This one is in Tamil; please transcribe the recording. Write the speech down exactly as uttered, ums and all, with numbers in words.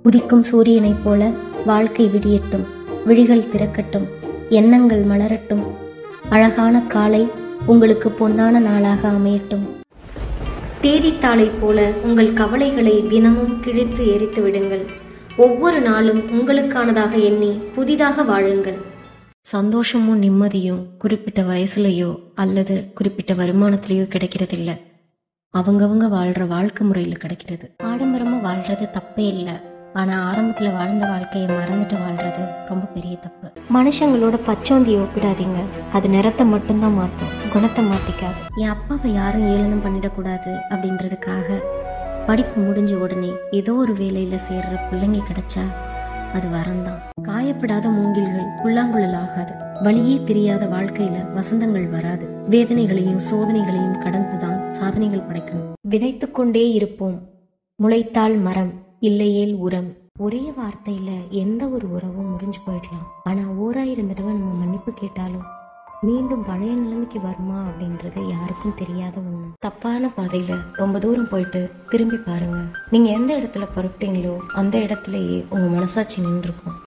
உதிக்கும் சூரியனைப் போல வாழ்க்கை விடியட்டும், விழிகள் திறக்கட்டும், எண்ணங்கள் மலரட்டும். அழகான காலை உங்களுக்கு பொன்னான நாளாக அமையட்டும். தேதித்தாளை போல உங்கள் கவலைகளை தினமும் கிழித்து எரித்து விடுங்கள். ஒவ்வொரு நாளும் உங்களுக்கானதாக எண்ணி புதிதாக வாழுங்கள். சந்தோஷமும் நிம்மதியும் குறிப்பிட்ட வயசுலையோ அல்லது குறிப்பிட்ட வருமானத்திலேயோ கிடைக்கிறதில்ல. அவங்கவங்க வாழ்ற வாழ்க்கை முறையில கிடைக்கிறது. ஆடம்பரமா வாழ்றது தப்பே இல்லை. ஆனா ஆரம்பத்துல வாழ்ந்த வாழ்க்கையை மறந்துட்டு வாழ்றது ரொம்ப பெரிய தப்பு. மனுஷங்களோட பச்சோந்தியை ஒப்பிடாதீங்க. அது நிறத்தை மட்டும்தான் மாற்றும், குணத்தை மாத்திக்காது. என் அப்பாவை யாரும் ஏளனம் பண்ணிடக்கூடாது அப்படின்றதுக்காக படிப்பு முடிஞ்ச உடனே ஏதோ ஒரு வேலையில சேர்ற பிள்ளைங்க கிடைச்சா அது வரந்தான். காயப்படாத மூங்கில்கள் புல்லாங்குழல் ஆகாது. வழியே தெரியாத வாழ்க்கையில வசந்தங்கள் வராது. வேதனைகளையும் சோதனைகளையும் கடந்துதான் சாதனைகள் படைக்கணும். விதைத்து கொண்டே இருப்போம், முளைத்தால் மரம், இல்லையேல் உரம். ஒரே வார்த்தையில எந்த ஒரு உறவும் முறிஞ்சு போயிடலாம். ஆனா ஓராயிரம் தடவை நம்ம மன்னிப்பு கேட்டாலும் மீண்டும் பழைய நிலைமைக்கு வருமா அப்படின்றது யாருக்கும் தெரியாத ஒண்ணு. தப்பான பாதையில ரொம்ப தூரம் போயிட்டு திரும்பி பாருங்க. நீங்க எந்த இடத்துல பொறுப்பிட்டீங்களோ அந்த இடத்துலயே உங்க மனசாட்சி நின்று இருக்கும்.